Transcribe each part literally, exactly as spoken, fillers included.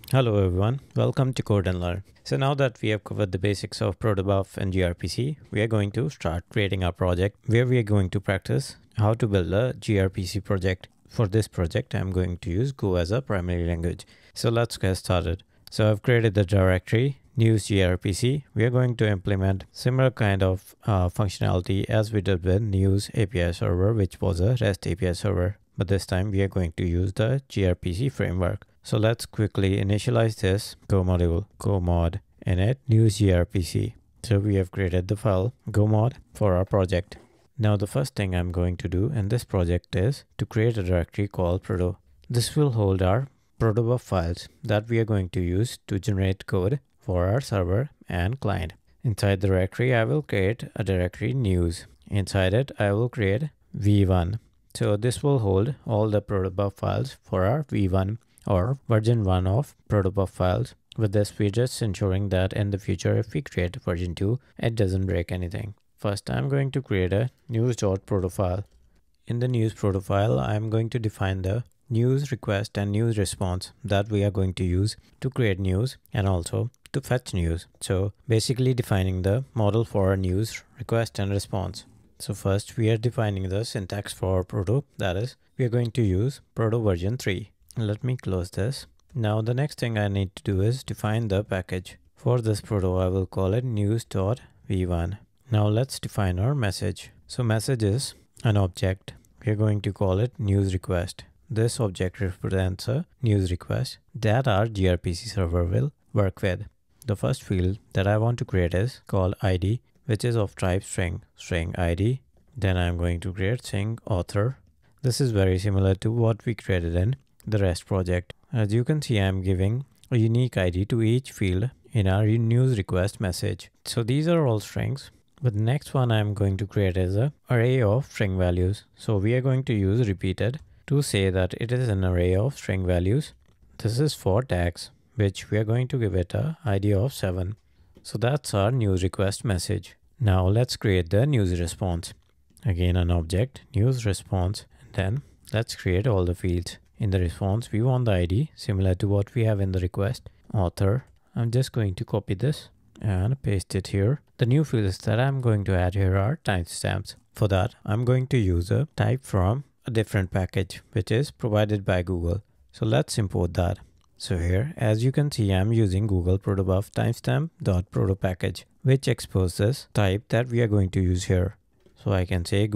Hello everyone, welcome to Code and Learn. So now that we have covered the basics of Protobuf and gRPC, we are going to start creating our project where we are going to practice how to build a gRPC project. For this project, I'm going to use Go as a primary language. So let's get started. So I've created the directory news gRPC. We are going to implement similar kind of uh, functionality as we did with news A P I server, which was a REST A P I server. But this time we are going to use the gRPC framework. So let's quickly initialize this Go module, go mod init news gRPC. So we have created the file go mod for our project. Now the first thing I'm going to do in this project is to create a directory called Proto. This will hold our Protobuf files that we are going to use to generate code for our server and client. Inside the directory, I will create a directory news. Inside it, I will create v one. So this will hold all the Protobuf files for our v one or version one of Protobuf files. With this, we're just ensuring that in the future, if we create version two, it doesn't break anything. First, I'm going to create a news.proto file. In the news proto file, I'm going to define the news request and news response that we are going to use to create news and also to fetch news. So basically defining the model for news request and response. So first we are defining the syntax for Proto, that is we are going to use Proto version three. Let me close this. Now the next thing I need to do is define the package. For this Proto, I will call it news.v one. Now let's define our message. So message is an object. We are going to call it news request. This object represents a news request that our gRPC server will work with. The first field that I want to create is called I D, which is of type string, string I D. Then I'm going to create string author. This is very similar to what we created in the REST project. As you can see, I'm giving a unique I D to each field in our news request message. So these are all strings. But the next one I'm going to create is an array of string values. So we are going to use repeated to say that it is an array of string values. This is for tags, which we are going to give it a I D of seven. So that's our news request message. Now let's create the news response. Again, an object, news response, and then let's create all the fields. In the response, we want the I D similar to what we have in the request. Author, I'm just going to copy this and paste it here. The new fields that I'm going to add here are timestamps. For that, I'm going to use a type from a different package, which is provided by Google. So let's import that. So here, as you can see, I'm using Google Protobuf timestamp.proto package, which exposes type that we are going to use here. So I can say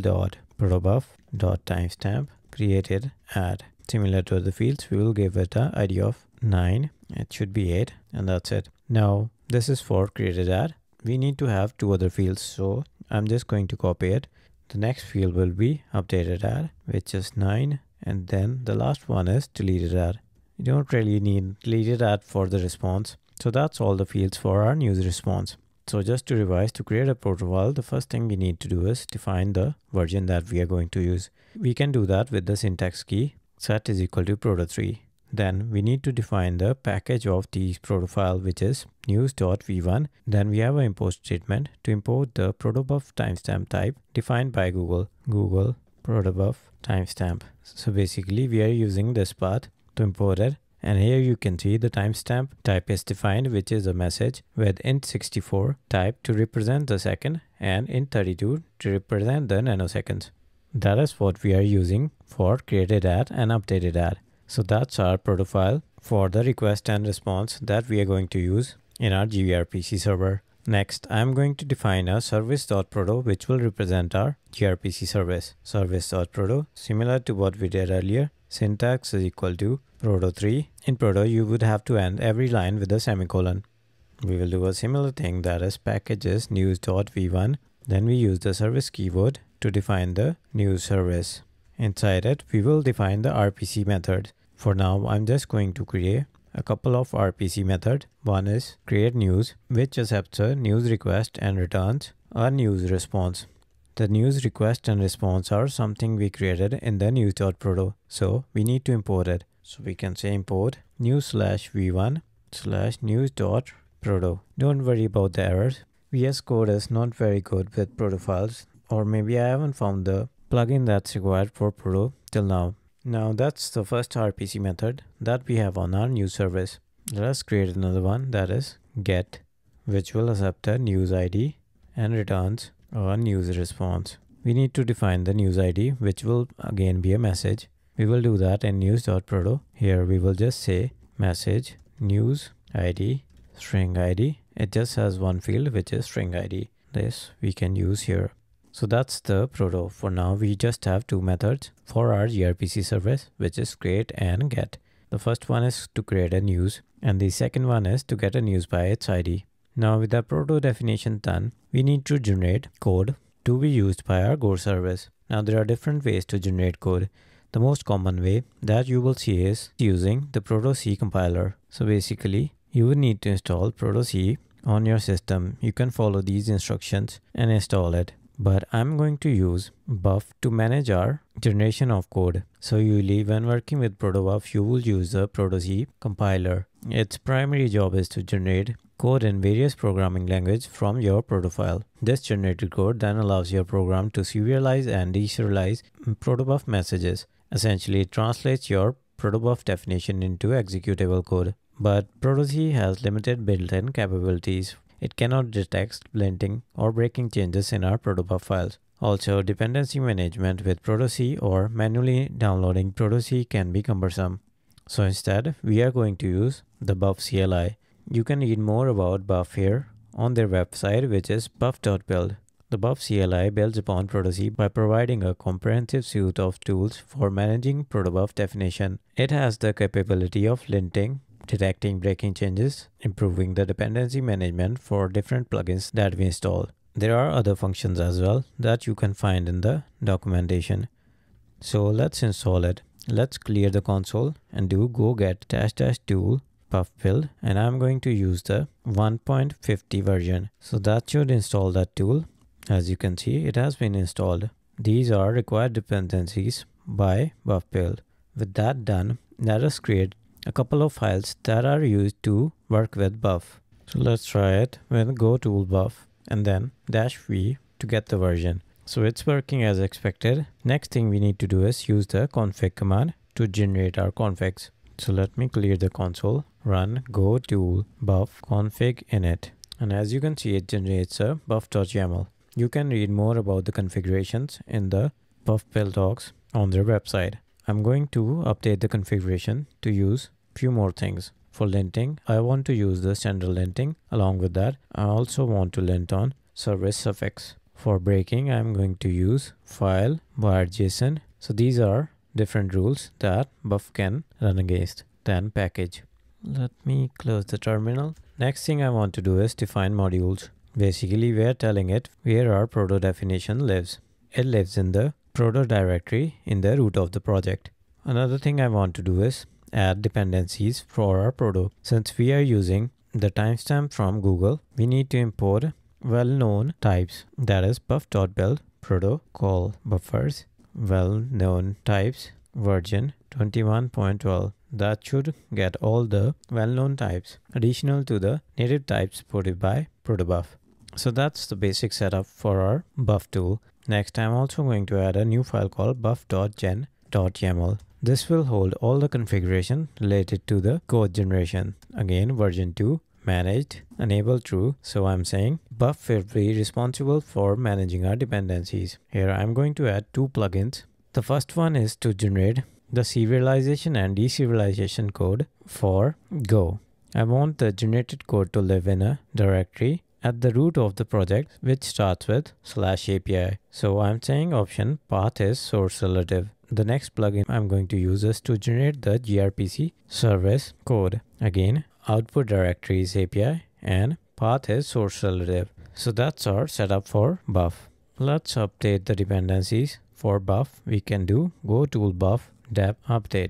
google.protobuf.timestamp created add. Similar to the fields, we will give it an I D of nine. It should be eight, and that's it. Now, this is for created add. We need to have two other fields, so I'm just going to copy it. The next field will be updated add, which is nine, and then the last one is deleted add. You don't really need deleted add for the response. So that's all the fields for our news response. So just to revise, to create a protocol, the first thing we need to do is define the version that we are going to use. We can do that with the syntax key set is equal to proto three. Then we need to define the package of the proto file, which is news.v one. Then we have an import statement to import the Protobuf timestamp type defined by Google, Google Protobuf timestamp. So basically we are using this path to import it. And here you can see the timestamp type is defined, which is a message with int sixty-four type to represent the second and int thirty-two to represent the nanoseconds. That is what we are using for created add and updated add. So that's our proto file for the request and response that we are going to use in our gRPC server. Next, I'm going to define a service.proto, which will represent our gRPC service. Service.proto, similar to what we did earlier. Syntax is equal to proto three. In Proto, you would have to end every line with a semicolon. We will do a similar thing, that is packages news.v one. Then we use the service keyword to define the news service. Inside it, we will define the R P C method. For now, I'm just going to create a couple of R P C methods. One is create news, which accepts a news request and returns a news response. The news request and response are something we created in the news.proto, so we need to import it. So we can say import news slash v one slash news.proto. Don't worry about the errors. V S Code is not very good with proto files, or maybe I haven't found the plugin that's required for Proto till now. Now that's the first R P C method that we have on our news service. Let us create another one, that is get, which will accept a news I D and returns a news response. We need to define the news I D, which will again be a message. We will do that in news.proto. Here we will just say message news I D string I D. It just has one field, which is string I D. This we can use here. So that's the proto. For now, we just have two methods for our gRPC service, which is create and get. The first one is to create a news, and the second one is to get a news by its I D. Now with the proto definition done, we need to generate code to be used by our Go service. Now there are different ways to generate code. The most common way that you will see is using the Proto C compiler. So basically, you will need to install Proto C on your system. You can follow these instructions and install it. But I'm going to use Buf to manage our generation of code. So usually when working with Protobuf, you will use the Proto C compiler. Its primary job is to generate code in various programming languages from your Proto file. This generated code then allows your program to serialize and deserialize Protobuf messages. Essentially, it translates your Protobuf definition into executable code. But Proto C has limited built-in capabilities. It cannot detect linting or breaking changes in our Protobuf files. Also, dependency management with Proto C or manually downloading Proto C can be cumbersome. So instead, we are going to use the Buf C L I. You can read more about Buf here on their website, which is buf dot build. The Buf C L I builds upon Proto C by providing a comprehensive suite of tools for managing Protobuf definition. It has the capability of linting, detecting breaking changes, improving the dependency management for different plugins that we install. There are other functions as well that you can find in the documentation. So let's install it. Let's clear the console and do go get dash dash tool Buf build, and I'm going to use the one point fifty version. So that should install that tool. As you can see, it has been installed. These are required dependencies by Buf build. With that done, let us create a couple of files that are used to work with Buf. So let's try it with go tool Buf and then dash v to get the version. So it's working as expected. Next thing we need to do is use the config command to generate our configs. So let me clear the console, run go tool Buf config init. And as you can see, it generates a buf.yaml. You can read more about the configurations in the Buf build docs on their website. I'm going to update the configuration to use few more things. For linting, I want to use the standard linting. Along with that, I also want to lint on service suffix. For breaking, I'm going to use file var json. So these are different rules that Buf can run against. Then package. Let me close the terminal. Next thing I want to do is define modules. Basically, we are telling it where our proto definition lives. It lives in the proto directory in the root of the project. Another thing I want to do is add dependencies for our proto. Since we are using the timestamp from Google, we need to import well-known types. That is buf.build proto call buffers well-known types version twenty-one point twelve. That should get all the well-known types additional to the native types supported by Protobuf. So that's the basic setup for our Buf tool. Next, I'm also going to add a new file called buf.gen.yaml. This will hold all the configuration related to the code generation. Again, version two, managed, enable true. So I'm saying Buf will be responsible for managing our dependencies. Here I'm going to add two plugins. The first one is to generate the serialization and deserialization code for Go. I want the generated code to live in a directory at the root of the project, which starts with slash A P I. So I'm saying option path is source relative. The next plugin I'm going to use is to generate the gRPC service code. Again, output directory is A P I and path is source relative. So that's our setup for Buf. Let's update the dependencies. For Buf, we can do go tool Buf dep update.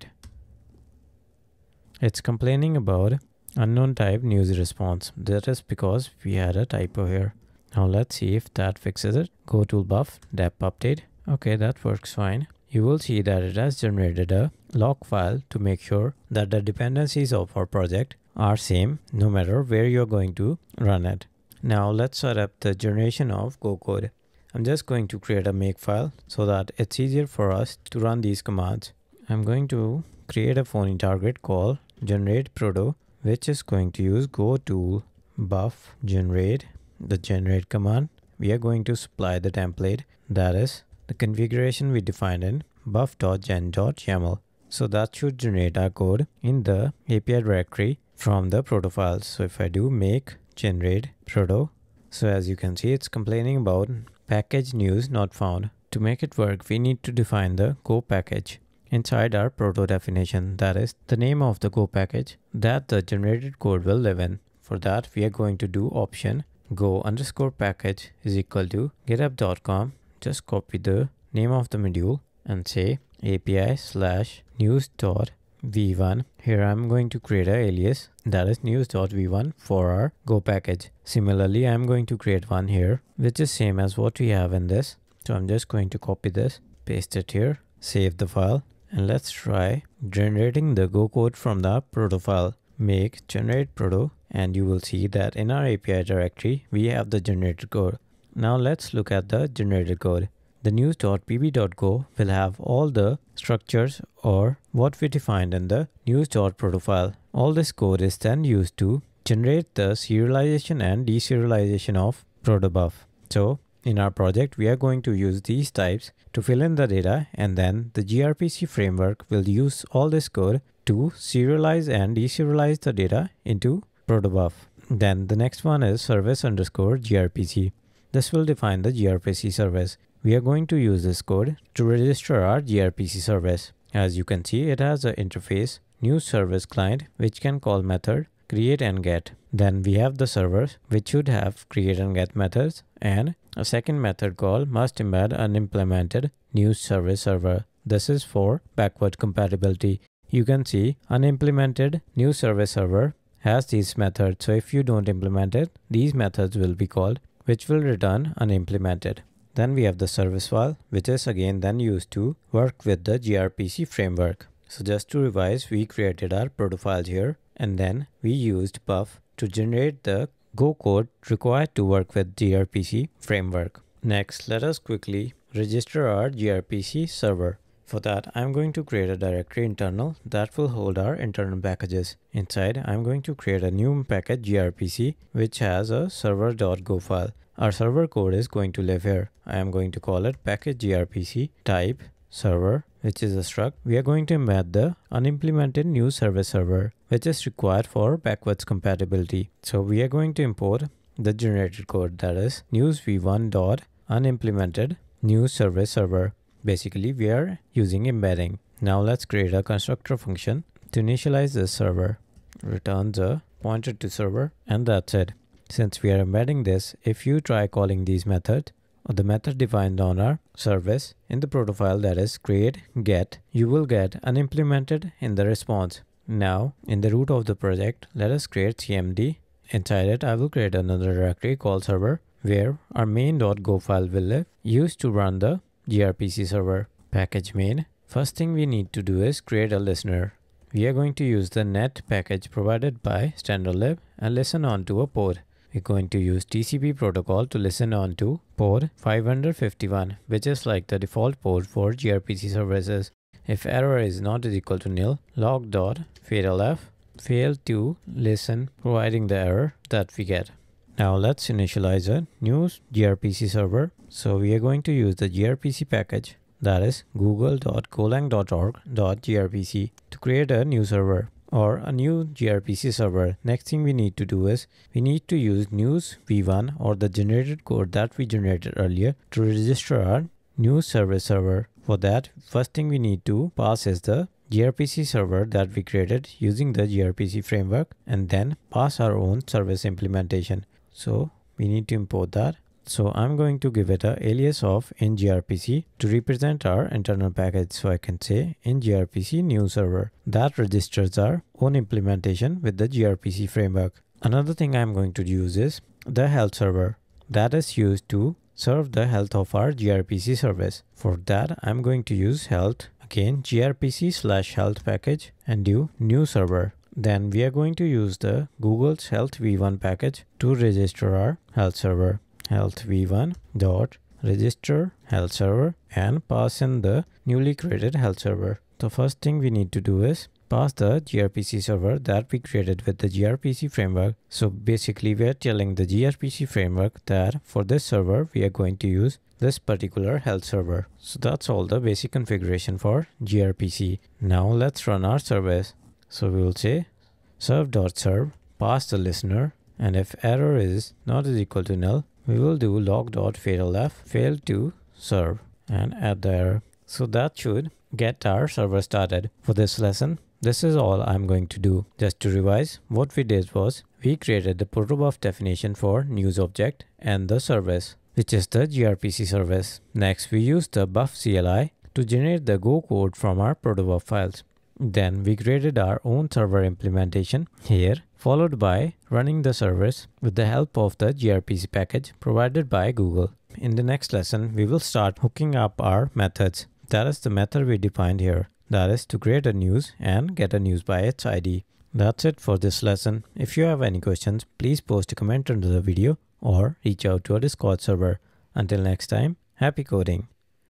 It's complaining about unknown type news response. That is because we had a typo here. Now let's see if that fixes it. Go tool Buf dep update. Okay, that works fine. You will see that it has generated a log file to make sure that the dependencies of our project are same no matter where you're going to run it. Now let's set up the generation of Go code. I'm just going to create a makefile so that it's easier for us to run these commands. I'm going to create a phony target called generate proto, which is going to use go tool buf generate, the generate command. We are going to supply the template, that is the configuration we defined in buf.gen.yaml. So that should generate our code in the A P I directory from the proto files. So if I do make generate proto, so as you can see, it's complaining about package news not found. To make it work, we need to define the Go package inside our proto definition, that is the name of the Go package that the generated code will live in. For that, we are going to do option go underscore package is equal to github dot com. Just copy the name of the module and say A P I slash news dot v one. Here I'm going to create an alias, that is news dot v one for our Go package. Similarly, I'm going to create one here, which is same as what we have in this. So I'm just going to copy this, paste it here, save the file, and let's try generating the Go code from the proto file. Make generate proto, and you will see that in our A P I directory, we have the generated code. Now let's look at the generated code. The news dot p b dot go will have all the structures or what we defined in the news dot proto file. All this code is then used to generate the serialization and deserialization of Protobuf. So in our project, we are going to use these types to fill in the data, and then the gRPC framework will use all this code to serialize and deserialize the data into Protobuf. Then the next one is service underscore gRPC. This will define the gRPC service. We are going to use this code to register our gRPC service. As you can see, it has an interface, new service client, which can call method, create and get. Then we have the servers, which should have create and get methods, and a second method called must embed unimplemented news service server. This is for backward compatibility. You can see unimplemented new service server has these methods. So if you don't implement it, these methods will be called, which will return unimplemented. Then we have the service file, which is again then used to work with the gRPC framework. So just to revise, we created our proto files here, and then we used buf to generate the Go code required to work with gRPC framework. Next, let us quickly register our gRPC server. For that, I'm going to create a directory internal that will hold our internal packages. Inside, I'm going to create a new package gRPC, which has a server.go file. Our server code is going to live here. I am going to call it package gRPC type server, which is a struct. We are going to embed the unimplemented new service server, which is required for backwards compatibility. So we are going to import the generated code, that is news v one dot unimplemented new service server. Basically, we are using embedding. Now let's create a constructor function to initialize this server. Returns a pointer to server, and that's it. Since we are embedding this, if you try calling these methods, or the method defined on our service in the proto file, that is create get, you will get unimplemented in the response. Now in the root of the project, let us create cmd. Inside it, I will create another directory called server, where our main.go file will live, used to run the gRPC server. Package main. First thing we need to do is create a listener. We are going to use the net package provided by standardlib and listen on to a port. We're going to use T C P protocol to listen on to port five fifty-one, which is like the default port for gRPC services. If error is not equal to nil, log.fatalf failed to listen, providing the error that we get. Now let's initialize a new gRPC server. So we are going to use the gRPC package, that is google dot golang dot org dot gRPC, to create a new server or a new gRPC server. Next thing we need to do is we need to use news v one, or the generated code that we generated earlier, to register our new service server. For that, first thing we need to pass is the gRPC server that we created using the gRPC framework, and then pass our own service implementation. So we need to import that. So I'm going to give it a alias of in gRPC to represent our internal package. So I can say in gRPC new server. That registers our own implementation with the gRPC framework. Another thing I'm going to use is the health server. That is used to serve the health of our gRPC service. For that, I'm going to use health, again gRPC slash health package, and do new server. Then we are going to use the Google's health v one package to register our health server. Health v one dot register health server, and pass in the newly created health server. the first thing we need to do is pass the gRPC server that we created with the gRPC framework. So basically we are telling the gRPC framework that for this server, we are going to use this particular health server. So that's all the basic configuration for gRPC. Now let's run our service. So we will say serve.serve, pass the listener, and if error is not is equal to null, we will do log.failf, failed to serve, and add the error. So that should get our server started. For this lesson, this is all I'm going to do. Just to revise, what we did was we created the Protobuf definition for news object and the service, which is the gRPC service. Next, we used the Buf C L I to generate the Go code from our Protobuf files. Then we created our own server implementation here, followed by running the service with the help of the gRPC package provided by Google. In the next lesson, we will start hooking up our methods. That is the method we defined here. That is to create a news and get a news by its I D. That's it for this lesson. If you have any questions, please post a comment under the video or reach out to our Discord server. Until next time, happy coding.